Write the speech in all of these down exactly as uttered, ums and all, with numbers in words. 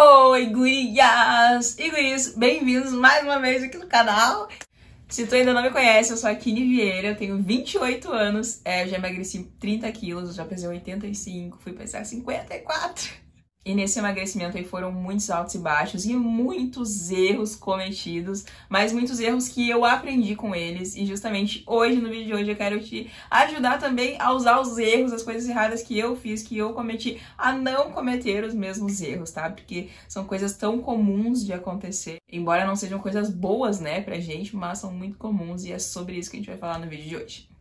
Oi, gurias e guris, bem-vindos mais uma vez aqui no canal. Se tu ainda não me conhece, eu sou a Kini Vieira, eu tenho vinte e oito anos, é, eu já emagreci trinta quilos, já pesei oitenta e cinco, fui pesar cinquenta e quatro. E nesse emagrecimento aí foram muitos altos e baixos e muitos erros cometidos, mas muitos erros que eu aprendi com eles. E justamente hoje, no vídeo de hoje, eu quero te ajudar também a usar os erros, as coisas erradas que eu fiz, que eu cometi, a não cometer os mesmos erros, tá? Porque são coisas tão comuns de acontecer, embora não sejam coisas boas, né, pra gente, mas são muito comuns e é sobre isso que a gente vai falar no vídeo de hoje.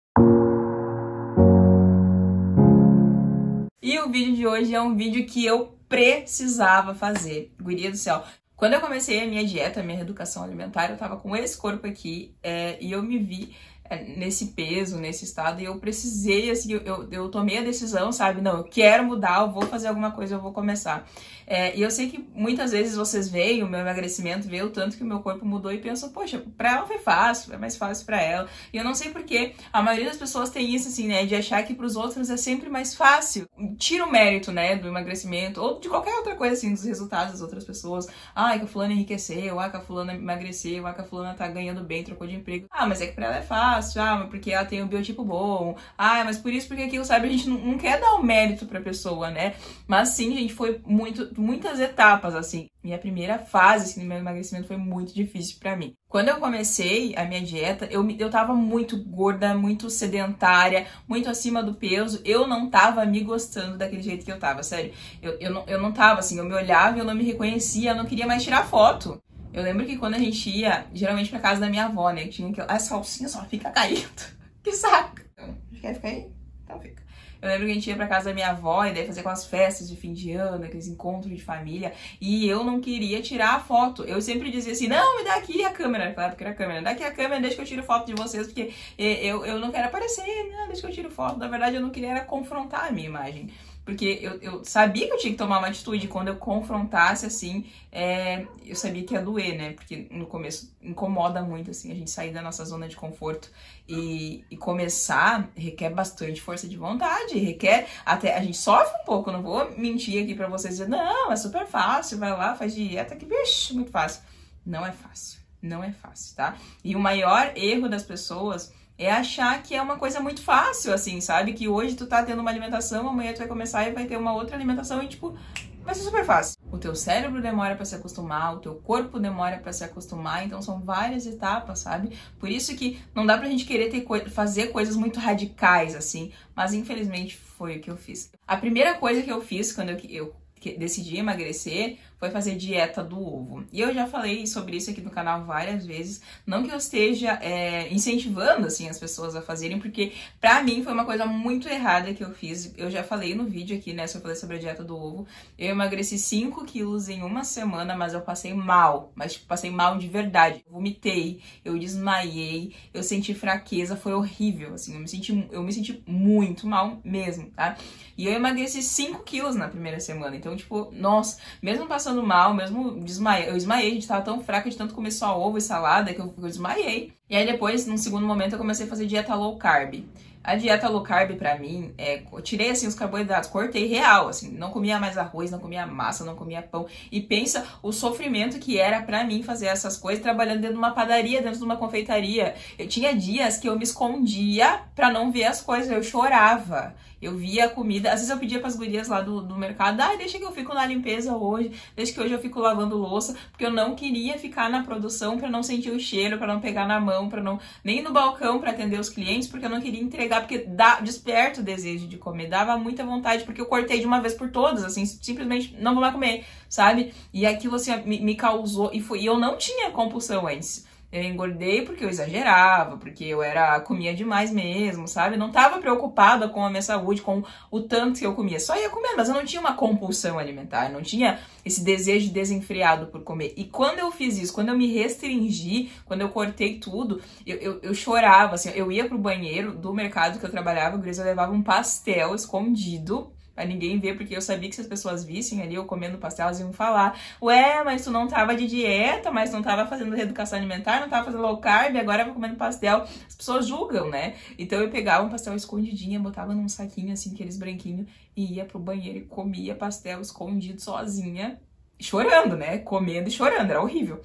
E o vídeo de hoje é um vídeo que eu precisava fazer. Guria do céu. Quando eu comecei a minha dieta, a minha reeducação alimentar, eu tava com esse corpo aqui é, e eu me vi é, nesse peso, nesse estado, e eu precisei, assim, eu, eu, eu tomei a decisão, sabe? Não, eu quero mudar, eu vou fazer alguma coisa, eu vou começar. É, e eu sei que muitas vezes vocês veem o meu emagrecimento, veem o tanto que o meu corpo mudou e pensam, poxa, pra ela foi fácil, é mais fácil pra ela. E eu não sei porquê, a maioria das pessoas tem isso, assim, né, de achar que pros outros é sempre mais fácil. Tira o mérito, né, do emagrecimento, ou de qualquer outra coisa, assim, dos resultados das outras pessoas. Ai, que a fulana enriqueceu, ah, que a fulana emagreceu, ah, que a fulana tá ganhando bem, trocou de emprego. Ah, mas é que pra ela é fácil, ah, mas porque ela tem um biotipo bom. Ah, mas por isso, porque aquilo, sabe, a gente não, não quer dar o mérito pra pessoa, né. Mas sim, gente, foi muito... muitas etapas, assim. Minha primeira fase, assim, do meu emagrecimento foi muito difícil pra mim. Quando eu comecei a minha dieta, eu, eu tava muito gorda, muito sedentária, muito acima do peso. Eu não tava me gostando daquele jeito que eu tava, sério. Eu, eu, não, eu não tava, assim, eu me olhava e eu não me reconhecia, eu não queria mais tirar foto. Eu lembro que quando a gente ia, geralmente pra casa da minha avó, né, que tinha que... As calcinhas só fica caindo. Que saco. Quer ficar aí? Então fica. Eu lembro que a gente ia pra casa da minha avó e daí fazia aquelas festas de fim de ano, aqueles encontros de família, e eu não queria tirar a foto. Eu sempre dizia assim, não, me dá aqui a câmera, naquela época era a câmera, dá aqui a câmera, deixa que eu tiro foto de vocês, porque eu, eu não quero aparecer, não, deixa que eu tiro foto. Na verdade, eu não queria era confrontar a minha imagem. Porque eu, eu sabia que eu tinha que tomar uma atitude. Quando eu confrontasse, assim, é, eu sabia que ia doer, né? Porque no começo incomoda muito, assim, a gente sair da nossa zona de conforto. E, e começar requer bastante força de vontade, requer até... A gente sofre um pouco, não vou mentir aqui pra vocês dizer, não, é super fácil, vai lá, faz dieta, que bicho, muito fácil. Não é fácil, não é fácil, tá? E o maior erro das pessoas... é achar que é uma coisa muito fácil, assim, sabe? Que hoje tu tá tendo uma alimentação, amanhã tu vai começar e vai ter uma outra alimentação e, tipo, vai ser super fácil. O teu cérebro demora pra se acostumar, o teu corpo demora pra se acostumar, então são várias etapas, sabe? Por isso que não dá pra gente querer ter co- fazer coisas muito radicais, assim, mas infelizmente foi o que eu fiz. A primeira coisa que eu fiz quando eu, eu decidi emagrecer foi fazer dieta do ovo. E eu já falei sobre isso aqui no canal várias vezes. Não que eu esteja é, incentivando assim as pessoas a fazerem, porque pra mim foi uma coisa muito errada que eu fiz. Eu já falei no vídeo aqui, né, se eu falei sobre a dieta do ovo. Eu emagreci cinco quilos em uma semana, mas eu passei mal. Mas tipo, passei mal de verdade. Eu vomitei, eu desmaiei, eu senti fraqueza, foi horrível, assim. Eu me senti, eu me senti muito mal mesmo, tá? E eu emagreci cinco quilos na primeira semana. Então, tipo, nossa, mesmo passando mal, mesmo desmaiei, eu desmaiei, a gente tava tão fraca de tanto comer só ovo e salada que eu, eu desmaiei. E aí depois, num segundo momento, eu comecei a fazer dieta low carb. A dieta low carb pra mim, é, eu tirei assim os carboidratos, cortei real, assim, não comia mais arroz, não comia massa, não comia pão. E pensa o sofrimento que era pra mim fazer essas coisas, trabalhando dentro de uma padaria, dentro de uma confeitaria. Eu tinha dias que eu me escondia pra não ver as coisas, eu chorava. Eu via a comida, às vezes eu pedia pras gurias lá do, do mercado, ah, deixa que eu fico na limpeza hoje, deixa que hoje eu fico lavando louça, porque eu não queria ficar na produção pra não sentir o cheiro, pra não pegar na mão, pra não... nem no balcão pra atender os clientes, porque eu não queria entregar, porque dá, desperta o desejo de comer, dava muita vontade, porque eu cortei de uma vez por todas, assim, simplesmente não vou mais comer, sabe? E aquilo, assim, me, me causou, e, foi, e eu não tinha compulsão antes. Eu engordei porque eu exagerava, porque eu era comia demais mesmo, sabe? Não tava preocupada com a minha saúde, com o tanto que eu comia. Só ia comer, mas eu não tinha uma compulsão alimentar, não tinha esse desejo desenfreado por comer. E quando eu fiz isso, quando eu me restringi, quando eu cortei tudo, eu, eu, eu chorava, assim, eu ia pro banheiro do mercado que eu trabalhava, eu levava um pastel escondido, pra ninguém ver, porque eu sabia que se as pessoas vissem ali eu comendo pastel, elas iam falar, ué, mas tu não tava de dieta, mas tu não tava fazendo reeducação alimentar, não tava fazendo low carb, agora eu vou comendo pastel. As pessoas julgam, né? Então eu pegava um pastel escondidinho, botava num saquinho assim, aqueles branquinhos, e ia pro banheiro e comia pastel escondido sozinha. chorando, né? Comendo e chorando, era horrível.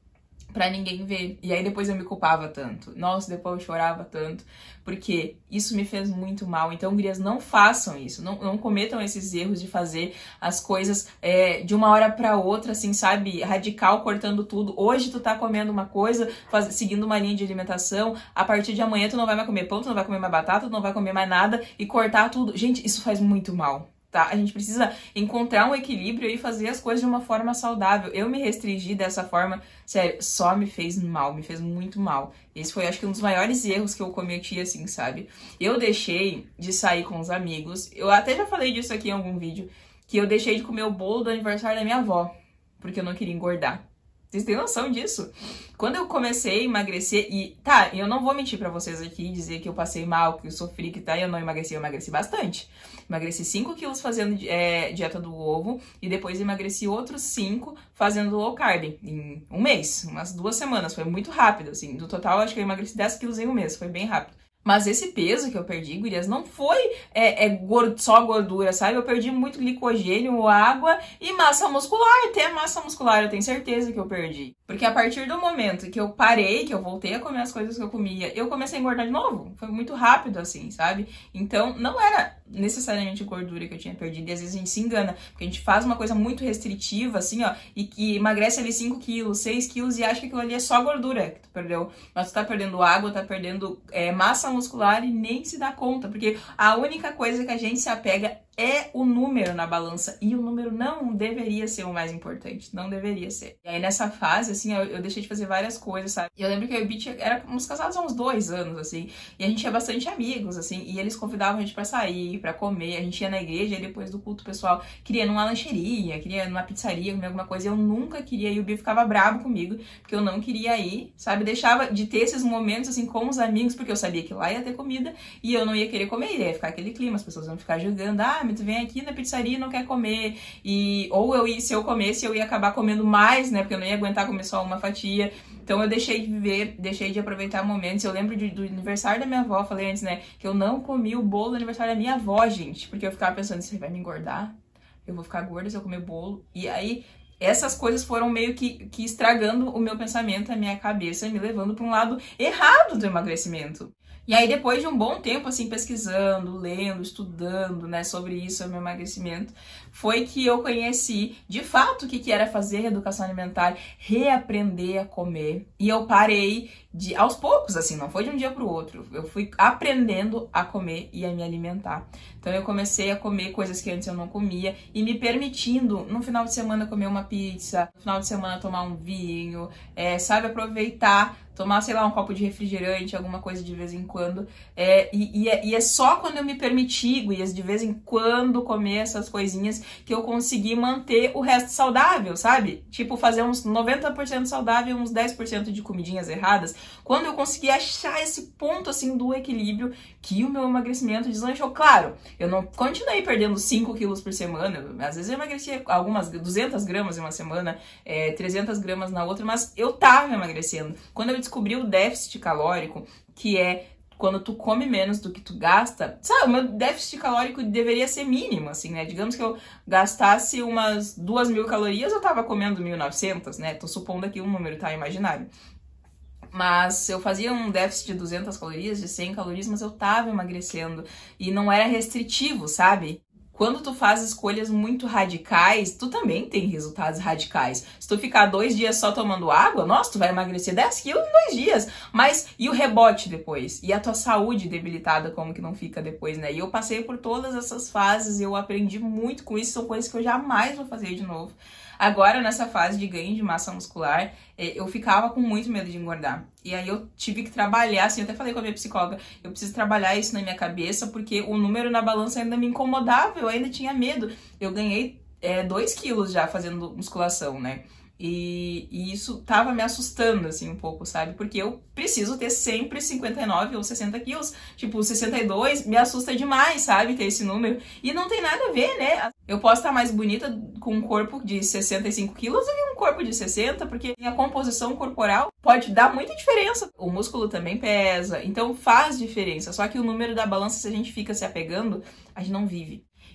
Pra ninguém ver. E aí depois eu me culpava tanto. Nossa, depois eu chorava tanto. Porque isso me fez muito mal. Então, gurias, não façam isso. Não, não cometam esses erros de fazer as coisas é, de uma hora pra outra, assim, sabe? Radical, cortando tudo. Hoje tu tá comendo uma coisa, faz, seguindo uma linha de alimentação. A partir de amanhã tu não vai mais comer pão, tu não vai comer mais batata, tu não vai comer mais nada. E cortar tudo. Gente, isso faz muito mal. Tá? A gente precisa encontrar um equilíbrio e fazer as coisas de uma forma saudável. Eu me restringir dessa forma, sério, só me fez mal, me fez muito mal. Esse foi, acho que, um dos maiores erros que eu cometi, assim, sabe? Eu deixei de sair com os amigos, eu até já falei disso aqui em algum vídeo, que eu deixei de comer o bolo do aniversário da minha avó, porque eu não queria engordar. Vocês têm noção disso? Quando eu comecei a emagrecer, e tá, eu não vou mentir pra vocês aqui, dizer que eu passei mal, que eu sofri, que tá, eu não emagreci, eu emagreci bastante. Emagreci cinco quilos fazendo é, dieta do ovo, e depois emagreci outros cinco fazendo low carb, em um mês, umas duas semanas, foi muito rápido, assim. Do total, acho que eu emagreci dez quilos em um mês, foi bem rápido. Mas esse peso que eu perdi, gurias, não foi é, é, gordo, só gordura, sabe? Eu perdi muito glicogênio, água e massa muscular. Até massa muscular eu tenho certeza que eu perdi. Porque a partir do momento que eu parei, que eu voltei a comer as coisas que eu comia, eu comecei a engordar de novo. Foi muito rápido, assim, sabe? Então, não era necessariamente gordura que eu tinha perdido. E às vezes a gente se engana, porque a gente faz uma coisa muito restritiva, assim, ó, e que emagrece ali cinco quilos, seis quilos e acha que aquilo ali é só gordura que tu perdeu. Mas tu tá perdendo água, tá perdendo é, massa muscular e nem se dá conta, porque a única coisa que a gente se apega é o número na balança, e o número não deveria ser o mais importante, não deveria ser. E aí nessa fase, assim, eu, eu deixei de fazer várias coisas, sabe? E eu lembro que eu e o Beat éramos casados há uns dois anos, assim, e a gente tinha bastante amigos, assim, e eles convidavam a gente pra sair, pra comer, a gente ia na igreja, e depois do culto, o pessoal queria ir numa lancheria, queria ir numa pizzaria, comer alguma coisa, eu nunca queria ir, o Bi ficava bravo comigo, porque eu não queria ir, sabe? Deixava de ter esses momentos, assim, com os amigos, porque eu sabia que lá ia ter comida, e eu não ia querer comer, ia ficar aquele clima, as pessoas iam ficar julgando, ah, mas tu vem aqui na pizzaria e não quer comer, e ou eu ia, se eu comesse, eu ia acabar comendo mais, né, porque eu não ia aguentar comer só uma fatia. Então eu deixei de viver, deixei de aproveitar momentos. Eu lembro de, do aniversário da minha avó, falei antes, né, que eu não comi o bolo do aniversário da minha avó, gente, porque eu ficava pensando, você vai me engordar? Eu vou ficar gorda se eu comer bolo? E aí essas coisas foram meio que, que estragando o meu pensamento, a minha cabeça, me levando para um lado errado do emagrecimento. E aí, depois de um bom tempo, assim, pesquisando, lendo, estudando, né, sobre isso, sobre o meu emagrecimento, foi que eu conheci, de fato, o que, que era fazer reeducação alimentar, reaprender a comer. E eu parei de, aos poucos, assim, não foi de um dia pro outro. Eu fui aprendendo a comer e a me alimentar. Então, eu comecei a comer coisas que antes eu não comia e me permitindo, no final de semana, comer uma pizza, no final de semana, tomar um vinho, é, sabe, aproveitar, tomar, sei lá, um copo de refrigerante, alguma coisa de vez em quando. É, e, e, é, e é só quando eu me permiti, Guias, de vez em quando comer essas coisinhas que eu consegui manter o resto saudável, sabe? Tipo, fazer uns noventa por cento saudável e uns dez por cento de comidinhas erradas. Quando eu consegui achar esse ponto, assim, do equilíbrio, que o meu emagrecimento deslanchou. Claro, eu não continuei perdendo cinco quilos por semana. Às vezes eu emagrecia algumas duzentas gramas em uma semana, é, trezentas gramas na outra, mas eu tava emagrecendo. Quando eu descobri o déficit calórico, que é quando tu come menos do que tu gasta, sabe, o meu déficit calórico deveria ser mínimo, assim, né? Digamos que eu gastasse umas duas mil calorias, eu tava comendo mil e novecentas, né? Tô supondo aqui um número, tá? Imaginário. Mas eu fazia um déficit de duzentas calorias, de cem calorias, mas eu tava emagrecendo. E não era restritivo, sabe? Quando tu faz escolhas muito radicais, tu também tem resultados radicais. Se tu ficar dois dias só tomando água, nossa, tu vai emagrecer dez quilos em dois dias. Mas e o rebote depois? E a tua saúde debilitada, como que não fica depois, né? E eu passei por todas essas fases e eu aprendi muito com isso. São coisas que eu jamais vou fazer de novo. Agora, nessa fase de ganho de massa muscular, eu ficava com muito medo de engordar. E aí eu tive que trabalhar, assim, eu até falei com a minha psicóloga, eu preciso trabalhar isso na minha cabeça, porque o número na balança ainda me incomodava, eu ainda tinha medo. Eu ganhei é, dois quilos já fazendo musculação, né? E, e isso tava me assustando, assim, um pouco, sabe? Porque eu preciso ter sempre cinquenta e nove ou sessenta quilos. Tipo, sessenta e dois me assusta demais, sabe? Ter esse número. E não tem nada a ver, né? Eu posso estar mais bonita com um corpo de sessenta e cinco quilos do que um corpo de sessenta, porque a composição corporal pode dar muita diferença. O músculo também pesa, então faz diferença. Só que o número da balança, se a gente fica se apegando, a gente não vive.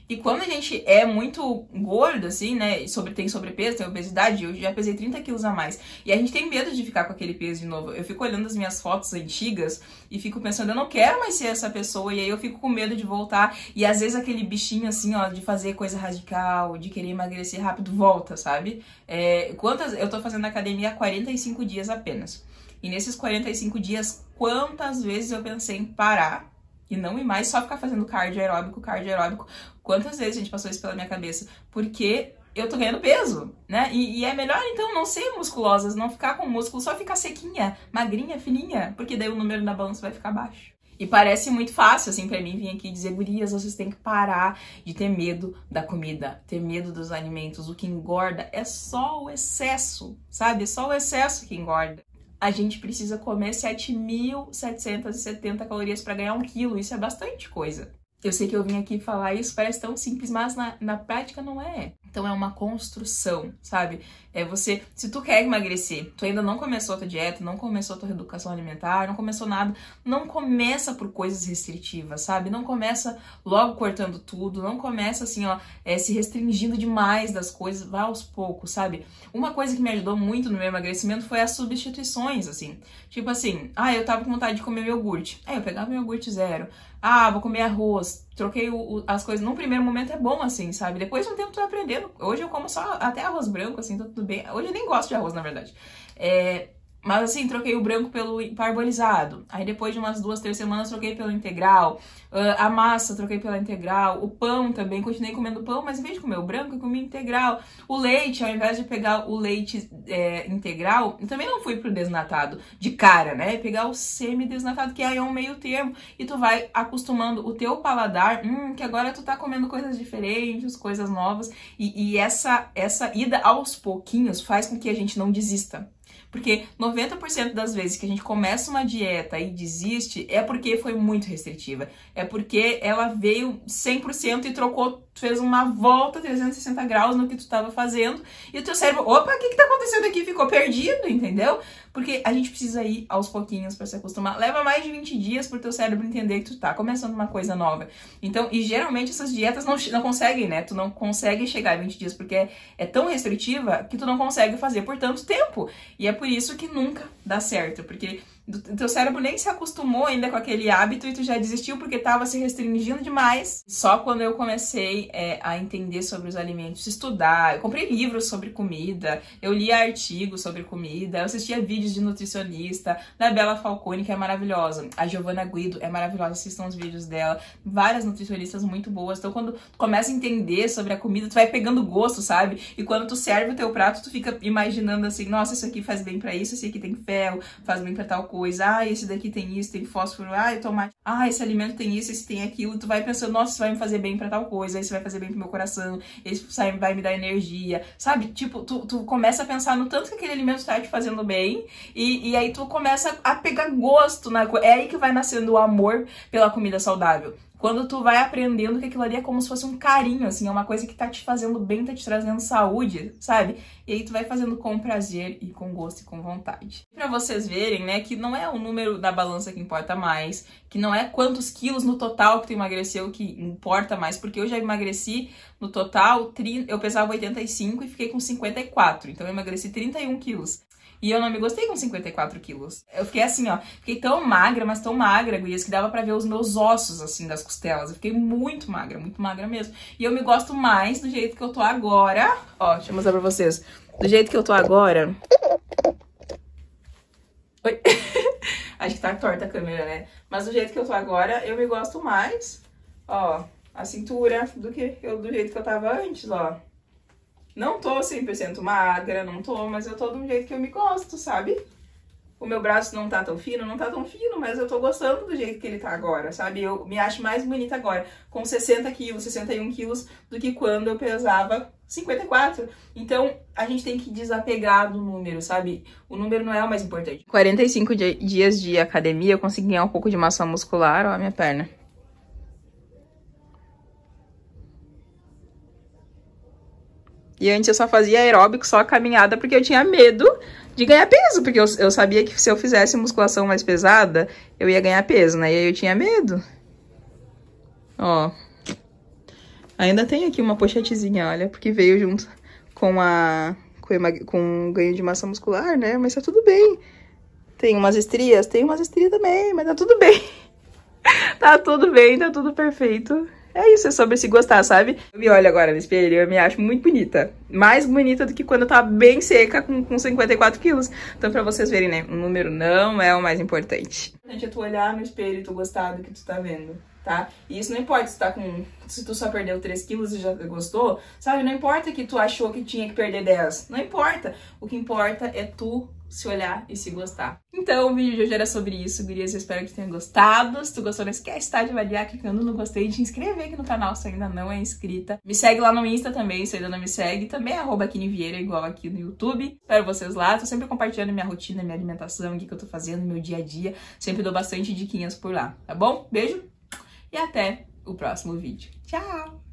E quando a gente é muito gordo, assim, né, e sobre, tem sobrepeso, tem obesidade, eu já pesei trinta quilos a mais. E a gente tem medo de ficar com aquele peso de novo. Eu fico olhando as minhas fotos antigas e fico pensando, eu não quero mais ser essa pessoa. E aí eu fico com medo de voltar. E às vezes aquele bichinho, assim, ó, de fazer coisa radical, de querer emagrecer rápido, volta, sabe? É, quantas... Eu tô fazendo academia há quarenta e cinco dias apenas. E nesses quarenta e cinco dias, quantas vezes eu pensei em parar e não ir mais, só ficar fazendo cardio aeróbico, cardio aeróbico. Quantas vezes a gente passou isso pela minha cabeça? Porque eu tô ganhando peso, né? E, e é melhor, então, não ser musculosas, não ficar com músculo, só ficar sequinha, magrinha, fininha, porque daí o número na balança vai ficar baixo. E parece muito fácil, assim, pra mim vir aqui dizer, gurias, vocês têm que parar de ter medo da comida, ter medo dos alimentos. O que engorda é só o excesso, sabe? É só o excesso que engorda. A gente precisa comer sete mil setecentas e setenta calorias para ganhar um quilo. Isso é bastante coisa. Eu sei que eu vim aqui falar isso, parece tão simples, mas na, na prática não é. Então é uma construção, sabe? É você, se tu quer emagrecer, tu ainda não começou a tua dieta, não começou a tua reeducação alimentar, não começou nada, não começa por coisas restritivas, sabe? Não começa logo cortando tudo, não começa assim, ó, é, se restringindo demais das coisas, vai aos poucos, sabe? Uma coisa que me ajudou muito no meu emagrecimento foi as substituições, assim. Tipo assim, ah, eu tava com vontade de comer iogurte. Aí eu pegava meu iogurte zero. Ah, vou comer arroz. Troquei o, o, as coisas. Num primeiro momento é bom, assim, sabe? Depois de um tempo tu vai aprendendo. Hoje eu como só até arroz branco, assim, tá tudo bem. Hoje eu nem gosto de arroz, na verdade. É... Mas assim, troquei o branco pelo parbolizado. Aí depois de umas duas, três semanas, troquei pelo integral. Uh, a massa, troquei pela integral. O pão também, continuei comendo pão, mas em vez de comer o branco, eu comi integral. O leite, ao invés de pegar o leite é, integral, eu também não fui pro desnatado de cara, né? Pegar o semi-desnatado, que aí é um meio termo. E tu vai acostumando o teu paladar, hum, que agora tu tá comendo coisas diferentes, coisas novas. E, e essa, essa ida aos pouquinhos faz com que a gente não desista. Porque noventa por cento das vezes que a gente começa uma dieta e desiste é porque foi muito restritiva. É porque ela veio cem por cento e trocou, fez uma volta trezentos e sessenta graus no que tu estava fazendo. E o teu cérebro, opa, o que que tá acontecendo aqui? Ficou perdido, entendeu? Porque a gente precisa ir aos pouquinhos para se acostumar. Leva mais de vinte dias pro teu cérebro entender que tu tá começando uma coisa nova. Então, e geralmente essas dietas não, não conseguem, né? Tu não consegue chegar a vinte dias porque é, é tão restritiva que tu não consegue fazer por tanto tempo. E é por isso que nunca dá certo, porque o teu cérebro nem se acostumou ainda com aquele hábito e tu já desistiu porque tava se restringindo demais. Só quando eu comecei é, a entender sobre os alimentos, estudar, eu comprei livros sobre comida, eu lia artigos sobre comida, eu assistia vídeos de nutricionista, da Bela Falcone, que é maravilhosa, a Giovanna Guido é maravilhosa, assistam os vídeos dela, várias nutricionistas muito boas. Então quando tu começa a entender sobre a comida, tu vai pegando gosto, sabe? E quando tu serve o teu prato, tu fica imaginando assim, nossa, isso aqui faz bem pra isso, esse aqui tem ferro, faz bem pra tal coisa. Coisa, ah, esse daqui tem isso, tem fósforo, ah, tomate, ah, esse alimento tem isso, esse tem aquilo, tu vai pensando, nossa, isso vai me fazer bem pra tal coisa, isso vai fazer bem pro meu coração, isso vai me dar energia, sabe? Tipo, tu, tu começa a pensar no tanto que aquele alimento tá te fazendo bem, e, e aí tu começa a pegar gosto na coisa, é aí que vai nascendo o amor pela comida saudável. Quando tu vai aprendendo que aquilo ali é como se fosse um carinho, assim, é uma coisa que tá te fazendo bem, tá te trazendo saúde, sabe? E aí tu vai fazendo com prazer e com gosto e com vontade. Pra vocês verem, né, que não é o número da balança que importa mais, que não é quantos quilos no total que tu emagreceu que importa mais, porque eu já emagreci no total, eu pesava oitenta e cinco e fiquei com cinquenta e quatro, então eu emagreci trinta e um quilos. E eu não me gostei com cinquenta e quatro quilos. Eu fiquei assim, ó, fiquei tão magra, mas tão magra, gurias, que dava pra ver os meus ossos, assim, das costelas. Eu fiquei muito magra, muito magra mesmo. E eu me gosto mais do jeito que eu tô agora. Ó, deixa eu mostrar pra vocês. Do jeito que eu tô agora... Oi? Acho que tá torta a câmera, né? Mas do jeito que eu tô agora, eu me gosto mais, ó, a cintura do que eu, do jeito que eu tava antes, ó. Não tô cem por cento magra, não tô, mas eu tô de um jeito que eu me gosto, sabe? O meu braço não tá tão fino, não tá tão fino, mas eu tô gostando do jeito que ele tá agora, sabe? Eu me acho mais bonita agora, com sessenta quilos, sessenta e um quilos, do que quando eu pesava cinquenta e quatro. Então, a gente tem que desapegar do número, sabe? O número não é o mais importante. quarenta e cinco dias de academia, eu consegui ganhar um pouco de massa muscular, ó, a minha perna. E antes eu só fazia aeróbico, só caminhada, porque eu tinha medo de ganhar peso. Porque eu, eu sabia que se eu fizesse musculação mais pesada, eu ia ganhar peso, né? E aí eu tinha medo. Ó. Ainda tem aqui uma pochetezinha, olha, porque veio junto com a com, emag... com o ganho de massa muscular, né? Mas tá tudo bem. Tem umas estrias? Tem umas estrias também, mas tá tudo bem. Tá tudo bem, tá tudo perfeito. É isso, é sobre se gostar, sabe? Eu me olho agora no espelho e eu me acho muito bonita. Mais bonita do que quando eu tava bem seca, com, com cinquenta e quatro quilos. Então, pra vocês verem, né? O número não é o mais importante. O importante é tu olhar no espelho e tu gostar do que tu tá vendo, tá? E isso não importa se, tá com, se tu só perdeu três quilos e já gostou, sabe? Não importa que tu achou que tinha que perder dez. Não importa. O que importa é tu se olhar e se gostar. Então, o vídeo de hoje era sobre isso, gurias. Eu espero que tenham gostado. Se tu gostou, não esquece, tá? De avaliar, clicando no gostei, de te inscrever aqui no canal se ainda não é inscrita. Me segue lá no Insta também, se ainda não me segue. Também é arroba Kine Vieira, igual aqui no YouTube. Espero vocês lá. Tô sempre compartilhando minha rotina, minha alimentação, o que, que eu tô fazendo, meu dia a dia. Sempre dou bastante diquinhas por lá, tá bom? Beijo! E até o próximo vídeo. Tchau!